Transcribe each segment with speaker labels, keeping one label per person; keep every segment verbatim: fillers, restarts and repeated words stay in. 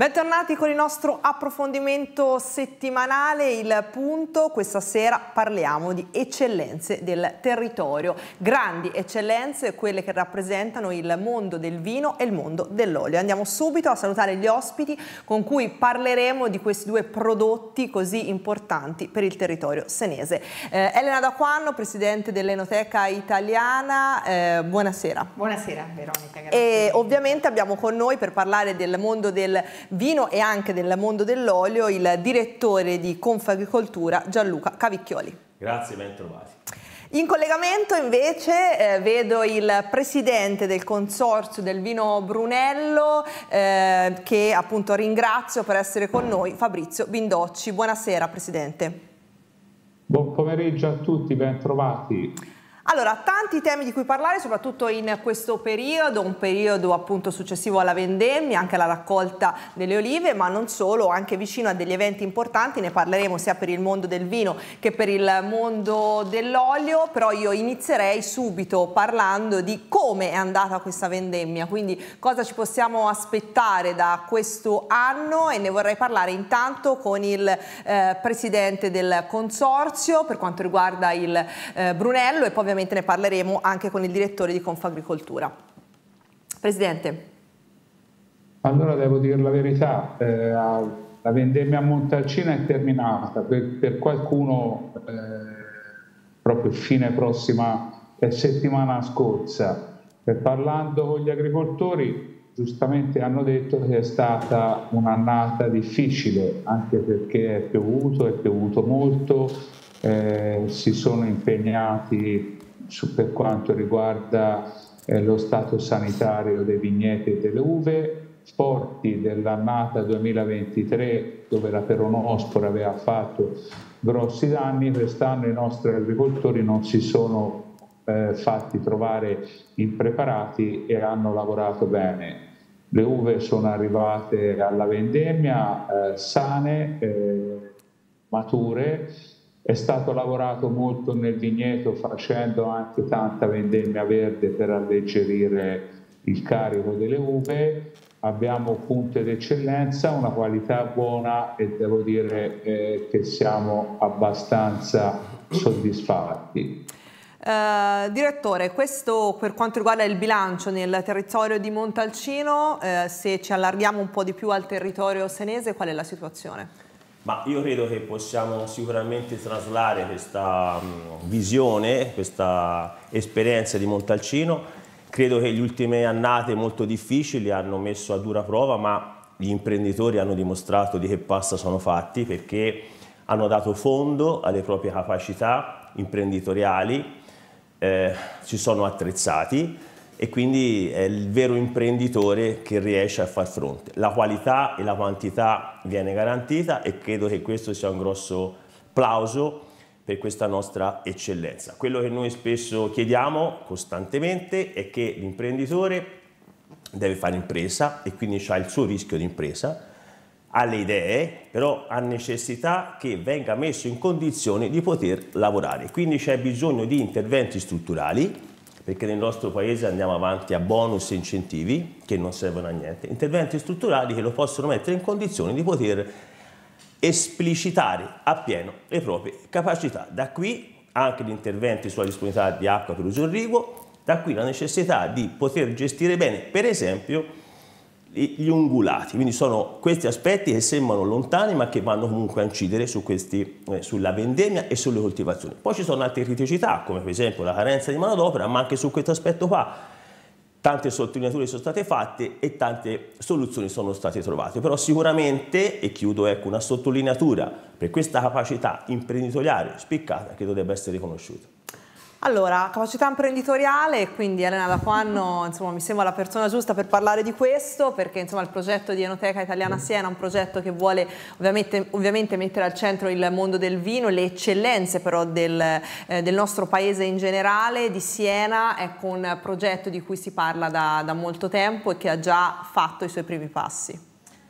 Speaker 1: Bentornati con il nostro approfondimento settimanale, il punto. Questa sera parliamo di eccellenze del territorio, grandi eccellenze, quelle che rappresentano il mondo del vino e il mondo dell'olio. Andiamo subito a salutare gli ospiti con cui parleremo di questi due prodotti così importanti per il territorio senese. Eh, Elena D'Aquanno, presidente dell'Enoteca Italiana, eh, buonasera.
Speaker 2: Buonasera Veronica, grazie.
Speaker 1: E ovviamente abbiamo con noi, per parlare del mondo del vino e anche del mondo dell'olio, il direttore di Confagricoltura Gianluca Cavicchioli.
Speaker 3: Grazie, ben trovati.
Speaker 1: In collegamento invece eh, vedo il presidente del consorzio del vino Brunello eh, che appunto ringrazio per essere con noi, Fabrizio Bindocci. Buonasera presidente.
Speaker 4: Buon pomeriggio a tutti, ben trovati.
Speaker 1: Allora, tanti temi di cui parlare, soprattutto in questo periodo, un periodo appunto successivo alla vendemmia, anche alla raccolta delle olive, ma non solo, anche vicino a degli eventi importanti. Ne parleremo sia per il mondo del vino che per il mondo dell'olio, però io inizierei subito parlando di come è andata questa vendemmia, quindi cosa ci possiamo aspettare da questo anno, e ne vorrei parlare intanto con il eh, presidente del consorzio per quanto riguarda il eh, Brunello, e poi ovviamente ne parleremo anche con il direttore di Confagricoltura. Presidente.
Speaker 4: Allora devo dire la verità, eh, la vendemmia a Montalcino è terminata, per, per qualcuno eh, proprio fine prossima eh, settimana scorsa. E parlando con gli agricoltori giustamente hanno detto che è stata un'annata difficile, anche perché è piovuto, è piovuto molto, eh, si sono impegnati su per quanto riguarda eh, lo stato sanitario dei vigneti e delle uve, forti dell'annata duemilaventitré dove la peronospora aveva fatto grossi danni. Quest'anno i nostri agricoltori non si sono eh, fatti trovare impreparati e hanno lavorato bene. Le uve sono arrivate alla vendemmia eh, sane, eh, mature. È stato lavorato molto nel vigneto, facendo anche tanta vendemmia verde per alleggerire il carico delle uve. Abbiamo punte d'eccellenza, una qualità buona, e devo dire eh, che siamo abbastanza soddisfatti.
Speaker 1: Uh, direttore, questo per quanto riguarda il bilancio nel territorio di Montalcino, uh, se ci allarghiamo un po' di più al territorio senese, qual è la situazione?
Speaker 3: Ma io credo che possiamo sicuramente traslare questa um, visione, questa esperienza di Montalcino. Credo che le ultime annate molto difficili hanno messo a dura prova, ma gli imprenditori hanno dimostrato di che pasta sono fatti, perché hanno dato fondo alle proprie capacità imprenditoriali, eh, si sono attrezzati, e quindi è il vero imprenditore che riesce a far fronte. La qualità e la quantità viene garantita, e credo che questo sia un grosso plauso per questa nostra eccellenza. Quello che noi spesso chiediamo costantemente è che l'imprenditore deve fare impresa, e quindi ha il suo rischio di impresa, ha le idee, però ha necessità che venga messo in condizione di poter lavorare. Quindi c'è bisogno di interventi strutturali, perché nel nostro paese andiamo avanti a bonus e incentivi che non servono a niente, interventi strutturali che lo possono mettere in condizione di poter esplicitare appieno le proprie capacità. Da qui anche gli interventi sulla disponibilità di acqua per uso irriguo, da qui la necessità di poter gestire bene, per esempio, gli ungulati. Quindi sono questi aspetti che sembrano lontani, ma che vanno comunque a incidere su questi, eh, sulla vendemmia e sulle coltivazioni. Poi ci sono altre criticità, come per esempio la carenza di manodopera, ma anche su questo aspetto qua tante sottolineature sono state fatte e tante soluzioni sono state trovate. Però sicuramente, e chiudo, ecco, una sottolineatura per questa capacità imprenditoriale spiccata che dovrebbe essere riconosciuta.
Speaker 1: Allora, capacità imprenditoriale, quindi Elena D'Aquanno, insomma, mi sembra la persona giusta per parlare di questo, perché insomma il progetto di Enoteca Italiana Siena è un progetto che vuole ovviamente, ovviamente mettere al centro il mondo del vino, le eccellenze però del, eh, del nostro paese in generale. Di Siena, ecco, un progetto di cui si parla da, da molto tempo e che ha già fatto i suoi primi passi.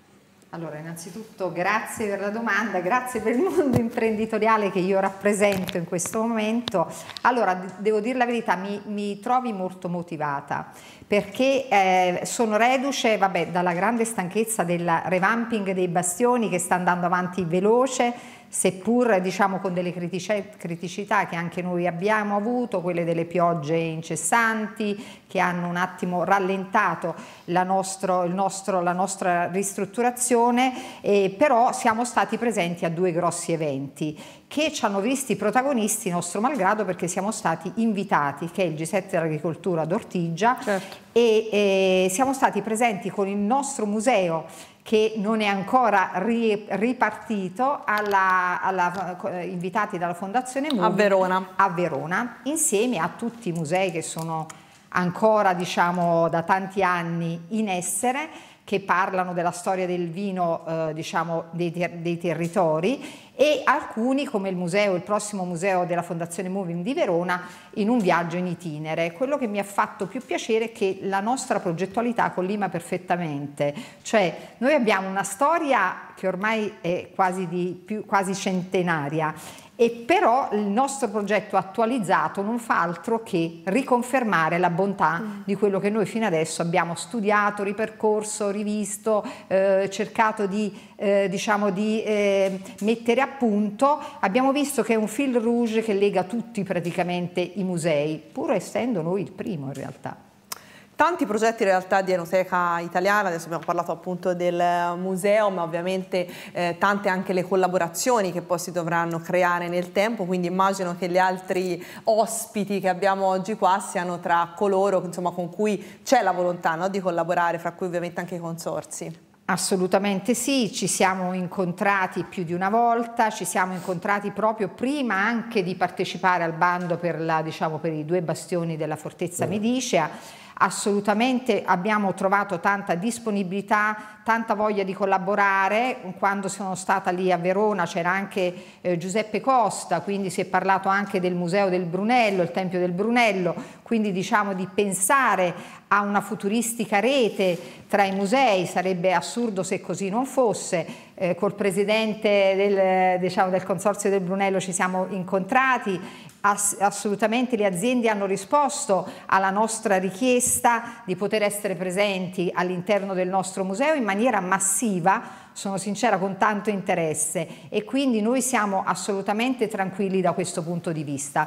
Speaker 2: Allora, innanzitutto grazie per la domanda, grazie per il mondo imprenditoriale che io rappresento in questo momento. Allora, devo dire la verità, mi, mi trovi molto motivata perché eh, sono reduce, vabbè, dalla grande stanchezza del revamping dei bastioni che sta andando avanti veloce, seppur diciamo con delle criticità che anche noi abbiamo avuto, quelle delle piogge incessanti che hanno un attimo rallentato la, nostro, il nostro, la nostra ristrutturazione, eh, però siamo stati presenti a due grossi eventi che ci hanno visti protagonisti nostro malgrado perché siamo stati invitati, che è il G sette dell'agricoltura d'Ortigia, certo. e eh, siamo stati presenti con il nostro museo che non è ancora ri, ripartito, alla, alla, invitati dalla Fondazione Moving
Speaker 1: a Verona.
Speaker 2: a Verona, insieme a tutti i musei che sono ancora diciamo da tanti anni in essere, che parlano della storia del vino eh, diciamo dei, ter dei territori, e alcuni come il museo, il prossimo museo della Fondazione Moving di Verona, in un viaggio in itinere. Quello che mi ha fatto più piacere è che la nostra progettualità collima perfettamente, cioè noi abbiamo una storia che ormai è quasi, di più, quasi centenaria, e però il nostro progetto attualizzato non fa altro che riconfermare la bontà mm. di quello che noi fino adesso abbiamo studiato, ripercorso, rivisto, eh, cercato di, eh, diciamo di eh, mettere a punto. Abbiamo visto che è un fil rouge che lega tutti praticamente i musei, pur essendo noi il primo in realtà.
Speaker 1: Tanti progetti in realtà di Enoteca Italiana, adesso abbiamo parlato appunto del museo, ma ovviamente eh, tante anche le collaborazioni che poi si dovranno creare nel tempo, quindi immagino che gli altri ospiti che abbiamo oggi qua siano tra coloro insomma, con cui c'è la volontà, no, di collaborare, fra cui ovviamente anche i consorzi.
Speaker 2: Assolutamente sì, ci siamo incontrati più di una volta, ci siamo incontrati proprio prima anche di partecipare al bando per, la, diciamo, per i due bastioni della Fortezza Medicea. Assolutamente abbiamo trovato tanta disponibilità, tanta voglia di collaborare. Quando sono stata lì a Verona c'era anche eh, Giuseppe Costa, quindi si è parlato anche del Museo del Brunello, il Tempio del Brunello, quindi diciamo di pensare a una futuristica rete tra i musei. Sarebbe assurdo se così non fosse. Eh, col presidente del, diciamo, del Consorzio del Brunello ci siamo incontrati. Ass assolutamente le aziende hanno risposto alla nostra richiesta di poter essere presenti all'interno del nostro museo in maniera massiva, sono sincera, con tanto interesse, e quindi noi siamo assolutamente tranquilli da questo punto di vista.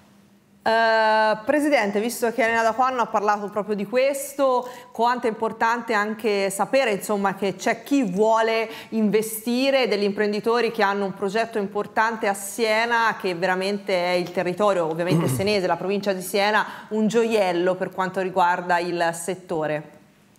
Speaker 1: Uh, Presidente, visto che Elena D'Aquano ha parlato proprio di questo, quanto è importante anche sapere insomma, che c'è chi vuole investire, degli imprenditori che hanno un progetto importante a Siena, che veramente è il territorio ovviamente senese, la provincia di Siena, un gioiello per quanto riguarda il settore.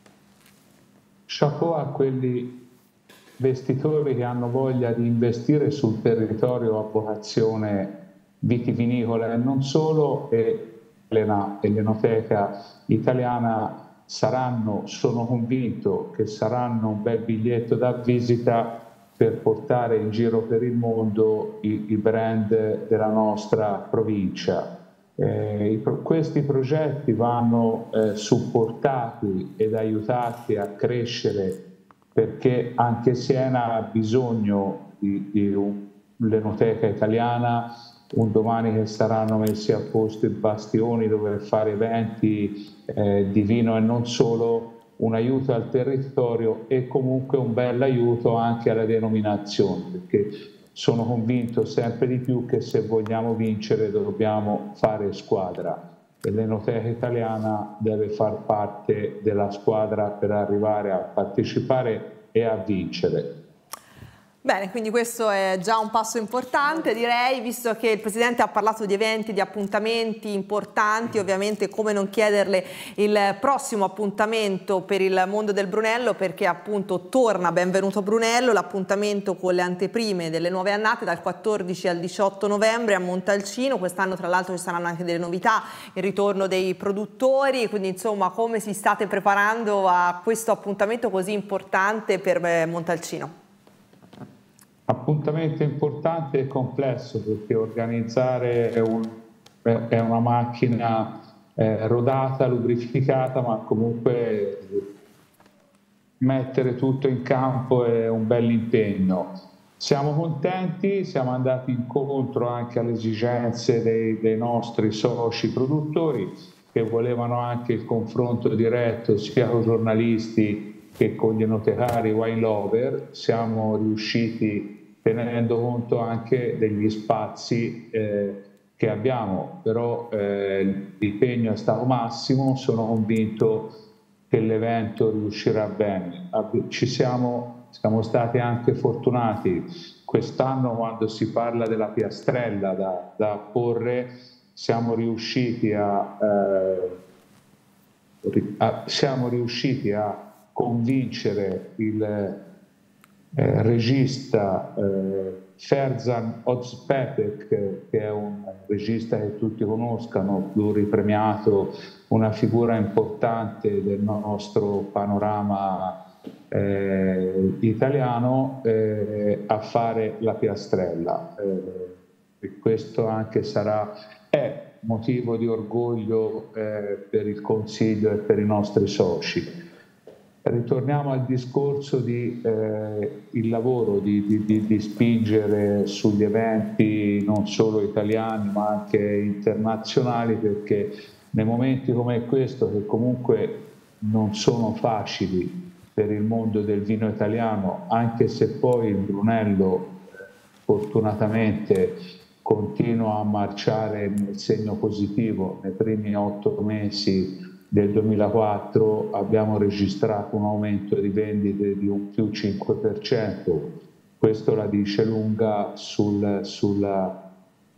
Speaker 4: Chapeau a quelli investitori che hanno voglia di investire sul territorio a vocazione vitivinicola e non solo, e l'Enoteca Italiana saranno, sono convinto che saranno un bel biglietto da visita per portare in giro per il mondo i, i brand della nostra provincia. Eh, i, questi progetti vanno eh, supportati ed aiutati a crescere, perché anche Siena ha bisogno di, di un'Enoteca Italiana. Un domani che saranno messi a posto i bastioni dove fare eventi eh, di vino e non solo, un aiuto al territorio e comunque un bel aiuto anche alla denominazione, perché sono convinto sempre di più che se vogliamo vincere dobbiamo fare squadra, e l'Enoteca Italiana deve far parte della squadra per arrivare a partecipare e a vincere.
Speaker 1: Bene, quindi questo è già un passo importante, direi, visto che il Presidente ha parlato di eventi, di appuntamenti importanti, ovviamente come non chiederle il prossimo appuntamento per il mondo del Brunello, perché appunto torna Benvenuto Brunello, l'appuntamento con le anteprime delle nuove annate dal quattordici al diciotto novembre a Montalcino. Quest'anno tra l'altro ci saranno anche delle novità, il ritorno dei produttori, quindi insomma come si state preparando a questo appuntamento così importante per Montalcino?
Speaker 4: Appuntamento importante e complesso, perché organizzare è, un, è una macchina eh, rodata, lubrificata, ma comunque mettere tutto in campo è un bel impegno. Siamo contenti, siamo andati incontro anche alle esigenze dei, dei nostri soci produttori, che volevano anche il confronto diretto sia con i giornalisti che con gli ennotecari wine lover. Siamo riusciti, tenendo conto anche degli spazi eh, che abbiamo, però eh, l'impegno è stato massimo. Sono convinto che l'evento riuscirà bene. Ci siamo Siamo stati anche fortunati quest'anno, quando si parla della piastrella da, da apporre, siamo riusciti a, eh, a, siamo riusciti a convincere il eh, regista eh, Ferzan Özpetek, che è un regista che tutti conoscano, pluripremiato, una figura importante del nostro panorama Eh, italiano, eh, a fare la piastrella. Eh, e questo anche sarà è motivo di orgoglio eh, per il Consiglio e per i nostri soci. Ritorniamo al discorso di eh, il lavoro di, di, di spingere sugli eventi non solo italiani ma anche internazionali, perché nei momenti come questo, che comunque non sono facili per il mondo del vino italiano, anche se poi il Brunello fortunatamente continua a marciare nel segno positivo. Nei primi otto mesi del duemilaquattro abbiamo registrato un aumento di vendite di un più cinque per cento. Questo la dice lunga sul, sulla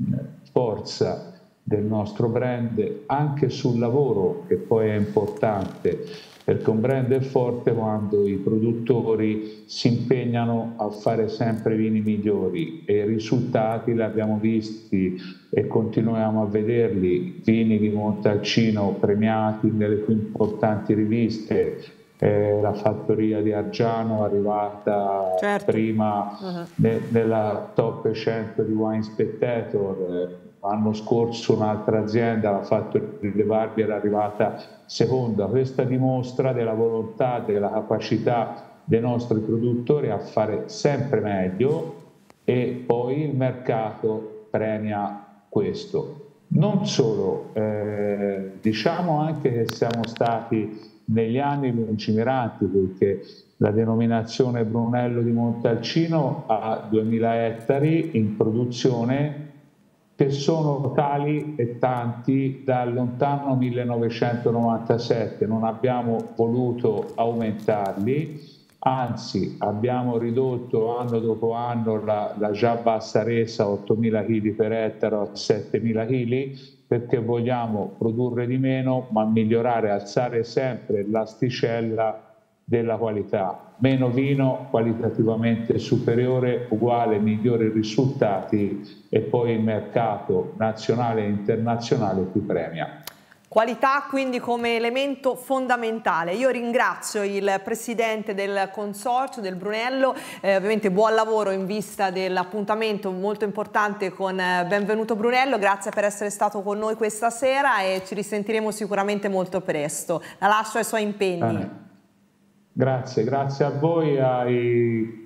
Speaker 4: forza del nostro brand, anche sul lavoro, che poi è importante, perché un brand è forte quando i produttori si impegnano a fare sempre vini migliori, e i risultati li abbiamo visti e continuiamo a vederli. Vini di Montalcino premiati nelle più importanti riviste, eh, la fattoria di Argiano arrivata
Speaker 1: certo.
Speaker 4: prima uh-huh. ne, nella top cento di Wine Spectator. L'anno scorso un'altra azienda, la Fattoria di Barbi, era arrivata seconda. Questa dimostra della volontà, della capacità dei nostri produttori a fare sempre meglio, e poi il mercato premia questo. Non solo, eh, diciamo anche che siamo stati negli anni lungimiranti, perché la denominazione Brunello di Montalcino ha duemila ettari in produzione, che sono tali e tanti dal lontano millenovecentonovantasette. Non abbiamo voluto aumentarli, anzi abbiamo ridotto anno dopo anno la, la già bassa resa ottomila chili per ettaro a settemila chili, perché vogliamo produrre di meno ma migliorare, alzare sempre l'asticella della qualità. Meno vino, qualitativamente superiore, uguale, migliori risultati, e poi il mercato nazionale e internazionale ti premia.
Speaker 1: Qualità quindi come elemento fondamentale. Io ringrazio il presidente del consorzio del Brunello, eh, ovviamente buon lavoro in vista dell'appuntamento molto importante con eh, Benvenuto Brunello. Grazie per essere stato con noi questa sera e ci risentiremo sicuramente molto presto. La lascio ai suoi impegni.
Speaker 4: Eh. Grazie, grazie a voi, ai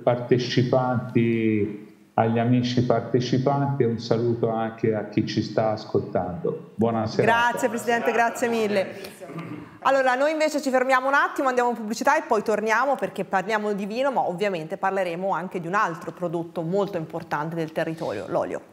Speaker 4: partecipanti, agli amici partecipanti, e un saluto anche a chi ci sta ascoltando. Buonasera.
Speaker 1: Grazie Presidente, grazie mille. Allora, noi invece ci fermiamo un attimo, andiamo in pubblicità e poi torniamo, perché parliamo di vino, ma ovviamente parleremo anche di un altro prodotto molto importante del territorio, l'olio.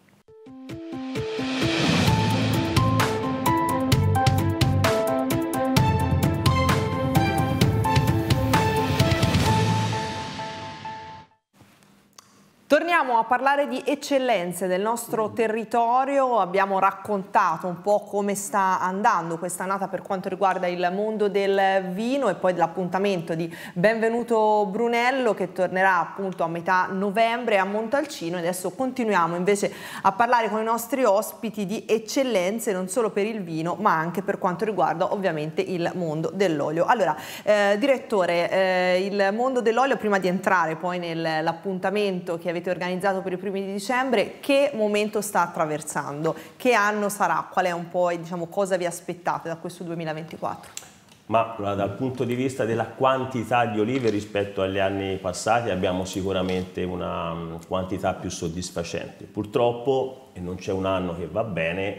Speaker 1: Torniamo a parlare di eccellenze del nostro territorio. Abbiamo raccontato un po' come sta andando questa annata per quanto riguarda il mondo del vino, e poi dell'appuntamento di Benvenuto Brunello, che tornerà appunto a metà novembre a Montalcino. E adesso continuiamo invece a parlare con i nostri ospiti di eccellenze non solo per il vino ma anche per quanto riguarda ovviamente il mondo dell'olio. Allora, eh, direttore, eh, il mondo dell'olio, prima di entrare poi nell'appuntamento che avete organizzato per i primi di dicembre, che momento sta attraversando? Che anno sarà? Qual è un po', diciamo, cosa vi aspettate da questo duemilaventiquattro?
Speaker 3: Ma dal punto di vista della quantità di olive rispetto agli anni passati abbiamo sicuramente una quantità più soddisfacente. Purtroppo, e non c'è un anno che va bene,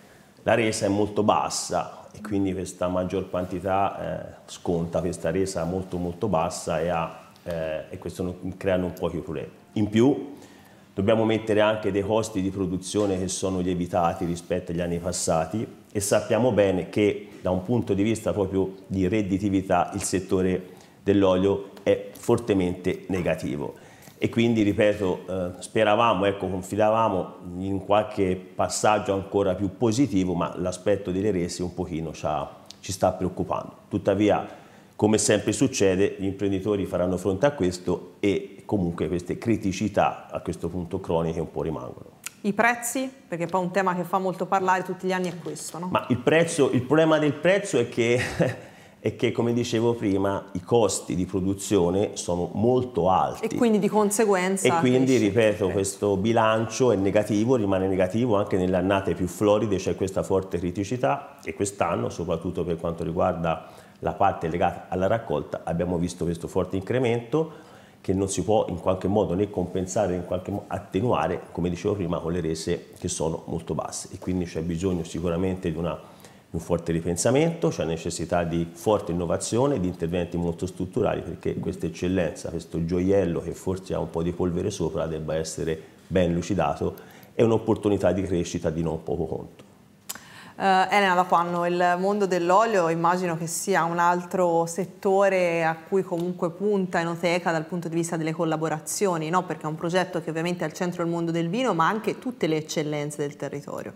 Speaker 3: la resa è molto bassa e quindi questa maggior quantità eh, sconta questa resa molto molto bassa e, ha, eh, e questo creano un po' di problemi. In più dobbiamo mettere anche dei costi di produzione che sono lievitati rispetto agli anni passati e sappiamo bene che da un punto di vista proprio di redditività il settore dell'olio è fortemente negativo e quindi, ripeto, eh, speravamo, ecco, confidavamo in qualche passaggio ancora più positivo, ma l'aspetto delle resi un pochino ci sta preoccupando. Tuttavia, come sempre succede, gli imprenditori faranno fronte a questo e comunque queste criticità a questo punto croniche un po' rimangono.
Speaker 1: I prezzi? Perché poi un tema che fa molto parlare tutti gli anni è questo, no?
Speaker 3: Ma il prezzo, il problema del prezzo è che, è che, come dicevo prima, i costi di produzione sono molto alti.
Speaker 1: E quindi di conseguenza...
Speaker 3: E quindi, ripeto, questo bilancio è negativo, rimane negativo anche nelle annate più floride, c'è questa forte criticità e quest'anno, soprattutto per quanto riguarda la parte legata alla raccolta, abbiamo visto questo forte incremento che non si può in qualche modo né compensare né in qualche modo attenuare, come dicevo prima, con le rese che sono molto basse e quindi c'è bisogno sicuramente di, una, di un forte ripensamento, c'è necessità di forte innovazione, di interventi molto strutturali perché questa eccellenza, questo gioiello che forse ha un po' di polvere sopra debba essere ben lucidato, è un'opportunità di crescita di non poco conto.
Speaker 1: Uh, Elena Laquanno, il mondo dell'olio immagino che sia un altro settore a cui comunque punta Enoteca dal punto di vista delle collaborazioni, no? Perché è un progetto che ovviamente è al centro del mondo del vino ma anche tutte le eccellenze del territorio.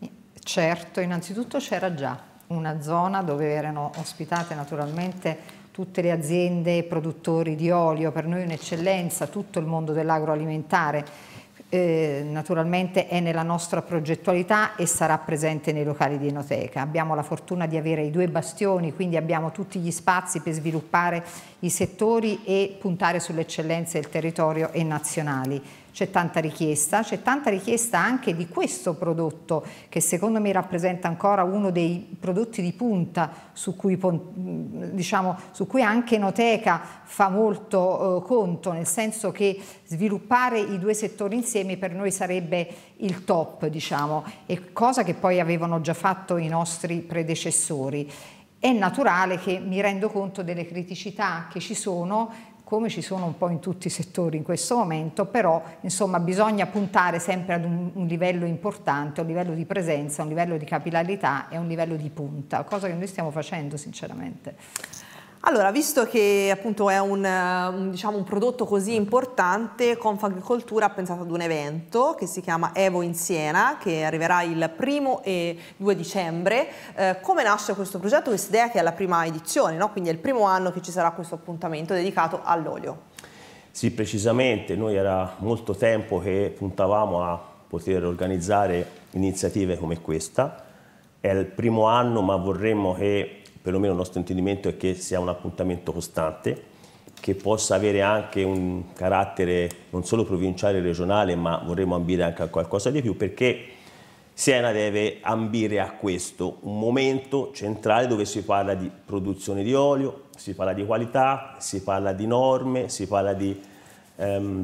Speaker 2: Certo, innanzitutto c'era già una zona dove erano ospitate naturalmente tutte le aziende e produttori di olio, per noi un'eccellenza, tutto il mondo dell'agroalimentare. Eh, naturalmente è nella nostra progettualità e sarà presente nei locali di Enoteca. Abbiamo la fortuna di avere i due bastioni, quindi abbiamo tutti gli spazi per sviluppare i settori e puntare sulle eccellenze del territorio e nazionali. C'è tanta richiesta, c'è tanta richiesta anche di questo prodotto che secondo me rappresenta ancora uno dei prodotti di punta su cui, diciamo, su cui anche Enoteca fa molto eh, conto, nel senso che sviluppare i due settori insieme per noi sarebbe il top, diciamo, e cosa che poi avevano già fatto i nostri predecessori. È naturale che mi rendo conto delle criticità che ci sono, come ci sono un po' in tutti i settori in questo momento, però insomma bisogna puntare sempre ad un, un livello importante, un livello di presenza, un livello di capillarità e un livello di punta, cosa che noi stiamo facendo sinceramente.
Speaker 1: Allora, visto che appunto è un, un, diciamo, un prodotto così importante, Confagricoltura ha pensato ad un evento che si chiama Evo in Siena, che arriverà il primo e due dicembre. Eh, come nasce questo progetto, questa idea che è la prima edizione, no? Quindi è il primo anno che ci sarà questo appuntamento dedicato all'olio?
Speaker 3: Sì, precisamente, noi era molto tempo che puntavamo a poter organizzare iniziative come questa. È il primo anno, ma vorremmo che perlomeno il nostro intendimento è che sia un appuntamento costante, che possa avere anche un carattere non solo provinciale e regionale, ma vorremmo ambire anche a qualcosa di più, perché Siena deve ambire a questo, un momento centrale dove si parla di produzione di olio, si parla di qualità, si parla di norme, si parla di ehm,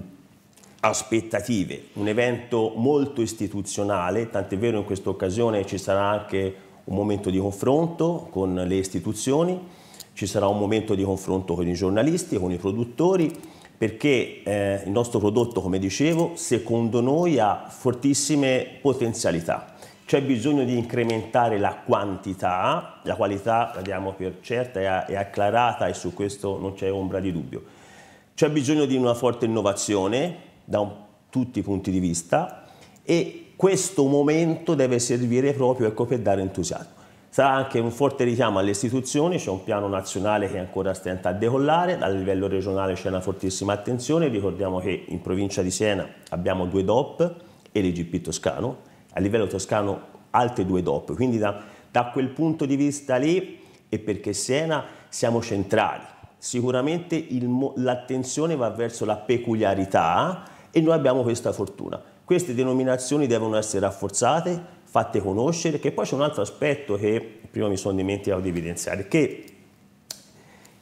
Speaker 3: aspettative, un evento molto istituzionale, tant'è vero in questa occasione ci sarà anche un momento di confronto con le istituzioni, ci sarà un momento di confronto con i giornalisti, con i produttori, perché eh, il nostro prodotto, come dicevo, secondo noi ha fortissime potenzialità. C'è bisogno di incrementare la quantità, la qualità la diamo per certa, è acclarata e su questo non c'è ombra di dubbio. C'è bisogno di una forte innovazione da un, tutti i punti di vista e questo momento deve servire proprio, ecco, per dare entusiasmo. Sarà anche un forte richiamo alle istituzioni, c'è un piano nazionale che ancora stenta a decollare, a livello regionale c'è una fortissima attenzione, ricordiamo che in provincia di Siena abbiamo due D O P e l'I G P toscano, a livello toscano altre due D O P, quindi da, da quel punto di vista lì e perché Siena siamo centrali, sicuramente l'attenzione va verso la peculiarità e noi abbiamo questa fortuna. Queste denominazioni devono essere rafforzate, fatte conoscere, che poi c'è un altro aspetto che prima mi sono dimenticato di evidenziare, che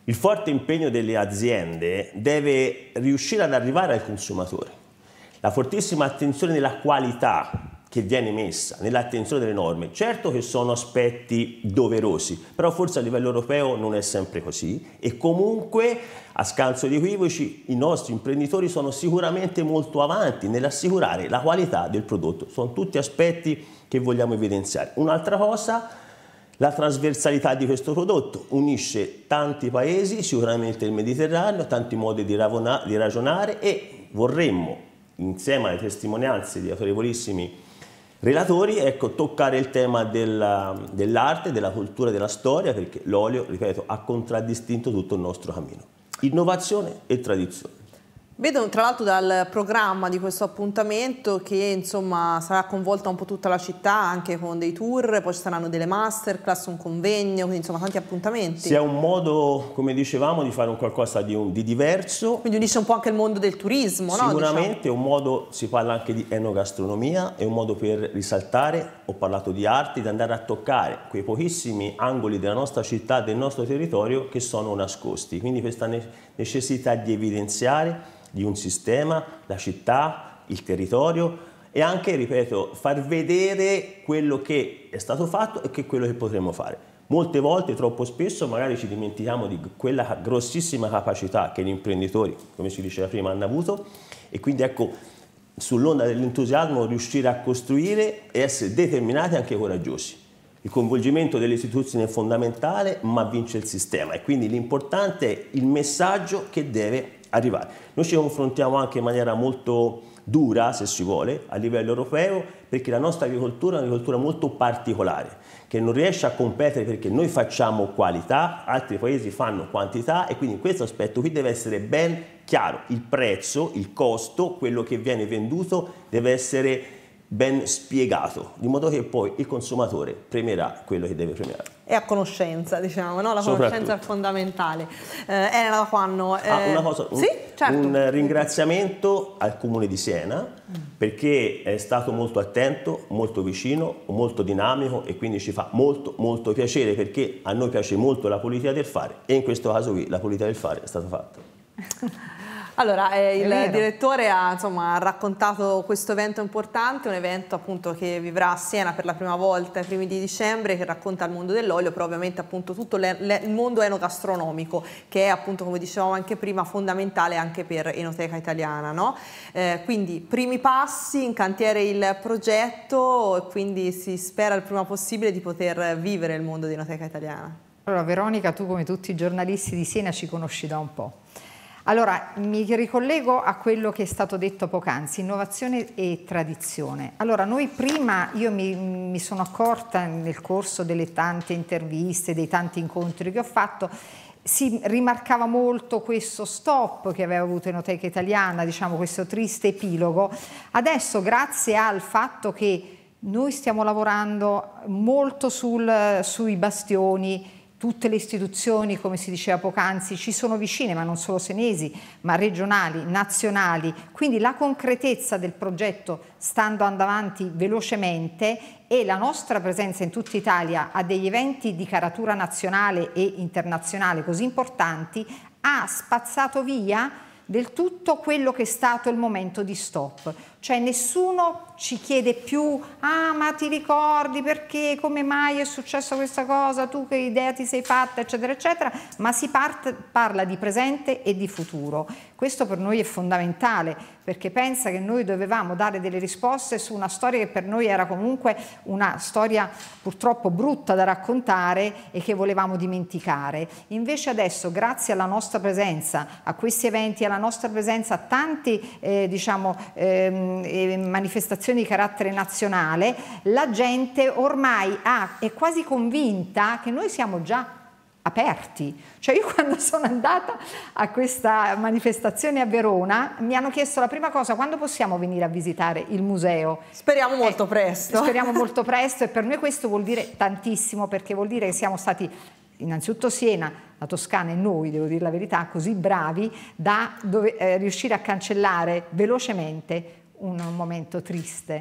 Speaker 3: Il forte impegno delle aziende deve riuscire ad arrivare al consumatore. La fortissima attenzione nella qualità che viene messa, nell'attenzione delle norme, certo che sono aspetti doverosi, però forse a livello europeo non è sempre così e comunque, a scanso di equivoci, i nostri imprenditori sono sicuramente molto avanti nell'assicurare la qualità del prodotto. Sono tutti aspetti che vogliamo evidenziare. Un'altra cosa, la trasversalità di questo prodotto unisce tanti paesi, sicuramente il Mediterraneo, tanti modi di, di ragionare e vorremmo, insieme alle testimonianze di autorevolissimi relatori, ecco, toccare il tema dell'arte, della cultura e della storia, perché l'olio, ripeto, ha contraddistinto tutto il nostro cammino. Innovazione e tradizione.
Speaker 1: Vedo tra l'altro dal programma di questo appuntamento che insomma sarà coinvolta un po' tutta la città, anche con dei tour, poi ci saranno delle masterclass, un convegno, quindi insomma tanti appuntamenti.
Speaker 3: Sì, è un modo, come dicevamo, di fare un qualcosa di, un, di diverso.
Speaker 1: Quindi unisce un po' anche il mondo del turismo, no?
Speaker 3: Sicuramente
Speaker 1: Diciamo.
Speaker 3: È un modo, si parla anche di enogastronomia, è un modo per risaltare, ho parlato di arti, di andare a toccare quei pochissimi angoli della nostra città, del nostro territorio che sono nascosti. Quindi questa necessità di evidenziare di un sistema, la città, il territorio e anche, ripeto, far vedere quello che è stato fatto e che quello che potremmo fare. Molte volte, troppo spesso, magari ci dimentichiamo di quella grossissima capacità che gli imprenditori, come si diceva prima, hanno avuto e quindi ecco, sull'onda dell'entusiasmo riuscire a costruire e essere determinati e anche coraggiosi. Il coinvolgimento delle istituzioni è fondamentale, ma vince il sistema e quindi l'importante è il messaggio che deve arrivare. Noi ci confrontiamo anche in maniera molto dura, se si vuole, a livello europeo, perché la nostra agricoltura è un'agricoltura molto particolare, che non riesce a competere perché noi facciamo qualità, altri paesi fanno quantità e quindi in questo aspetto qui deve essere ben chiaro. Il prezzo, il costo, quello che viene venduto deve essere ben spiegato, di modo che poi il consumatore premierà quello che deve premiare.
Speaker 1: E a conoscenza, diciamo, no? La conoscenza è fondamentale. Eh, Elena da Quanno. Eh...
Speaker 3: Ah, una cosa, un,
Speaker 1: sì? Certo.
Speaker 3: un ringraziamento al Comune di Siena mm. perché è stato molto attento, molto vicino, molto dinamico e quindi ci fa molto molto piacere perché a noi piace molto la politica del fare e in questo caso qui la politica del fare è stata fatta.
Speaker 1: Allora, eh, il direttore ha, insomma, ha raccontato questo evento importante, un evento appunto che vivrà a Siena per la prima volta ai primi di dicembre, che racconta il mondo dell'olio, però ovviamente appunto tutto le, le, il mondo enogastronomico, che è appunto, come dicevamo anche prima, fondamentale anche per Enoteca Italiana, no? Eh, quindi primi passi, in cantiere il progetto e quindi si spera il prima possibile di poter vivere il mondo di Enoteca Italiana.
Speaker 2: Allora Veronica, tu come tutti i giornalisti di Siena ci conosci da un po'. Allora, mi ricollego a quello che è stato detto poc'anzi, innovazione e tradizione. Allora, noi prima, io mi, mi sono accorta nel corso delle tante interviste, dei tanti incontri che ho fatto, si rimarcava molto questo stop che aveva avuto Enoteca Italiana, diciamo questo triste epilogo. Adesso, grazie al fatto che noi stiamo lavorando molto sul, sui bastioni, tutte le istituzioni, come si diceva poc'anzi, ci sono vicine, ma non solo senesi, ma regionali, nazionali. Quindi la concretezza del progetto sta andando avanti velocemente e la nostra presenza in tutta Italia a degli eventi di caratura nazionale e internazionale così importanti ha spazzato via del tutto quello che è stato il momento di stop. Cioè nessuno ci chiede più, ah ma ti ricordi perché, come mai è successa questa cosa, tu che idea ti sei fatta, eccetera, eccetera, ma si parte, parla di presente e di futuro. Questo per noi è fondamentale, perché pensa che noi dovevamo dare delle risposte su una storia che per noi era comunque una storia purtroppo brutta da raccontare e che volevamo dimenticare. Invece adesso, grazie alla nostra presenza, a questi eventi, alla nostra presenza a tanti, eh, diciamo, ehm, manifestazioni di carattere nazionale, la gente ormai ha, è quasi convinta che noi siamo già aperti. Cioè io quando sono andata a questa manifestazione a Verona mi hanno chiesto la prima cosa: quando possiamo venire a visitare il museo?
Speaker 1: Speriamo molto eh, presto.
Speaker 2: Speriamo molto presto e per noi questo vuol dire tantissimo, perché vuol dire che siamo stati innanzitutto Siena, la Toscana e noi, devo dire la verità, così bravi da dove, eh, riuscire a cancellare velocemente un momento triste.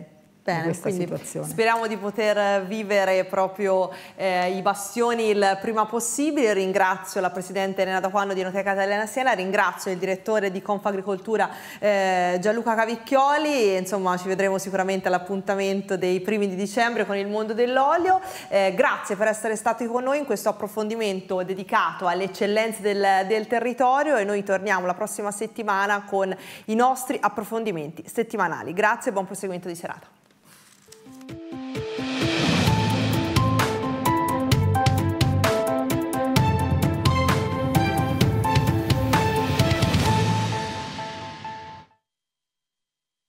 Speaker 1: Bene,
Speaker 2: questa
Speaker 1: quindi
Speaker 2: situazione.
Speaker 1: Speriamo di poter vivere proprio eh, i bastioni il prima possibile. Ringrazio la Presidente Elena D'Aquano di Enoteca Italiana Siena, ringrazio il Direttore di Confagricoltura eh, Gianluca Cavicchioli. Insomma, ci vedremo sicuramente all'appuntamento dei primi di dicembre con il mondo dell'olio. Eh, grazie per essere stati con noi in questo approfondimento dedicato alle eccellenze del, del territorio, e noi torniamo la prossima settimana con i nostri approfondimenti settimanali. Grazie e buon proseguimento di serata.